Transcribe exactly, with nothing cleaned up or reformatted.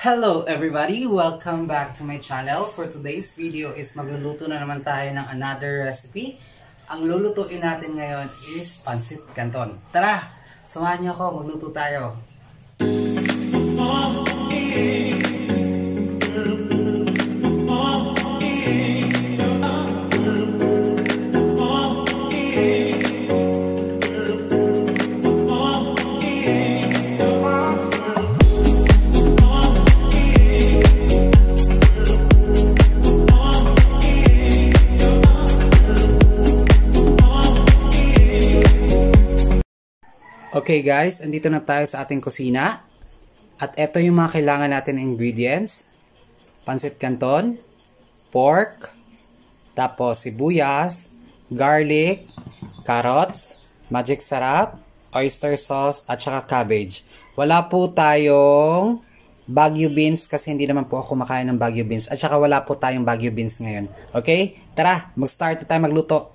Hello everybody! Welcome back to my channel. For today's video is magluluto na naman tayo ng another recipe. Ang lulutuin natin ngayon is pancit canton. Tara! Samahan niyo ako, magluto tayo. Okay guys, andito na tayo sa ating kusina. At ito yung mga kailangan natin ingredients. Pancit canton, pork, tapos sibuyas, garlic, carrots, magic sarap, oyster sauce, at saka cabbage. Wala po tayong Baguio beans kasi hindi naman po ako kumakain ng Baguio beans. At saka wala po tayong Baguio beans ngayon. Okay? Tara, mag-start na tayo magluto.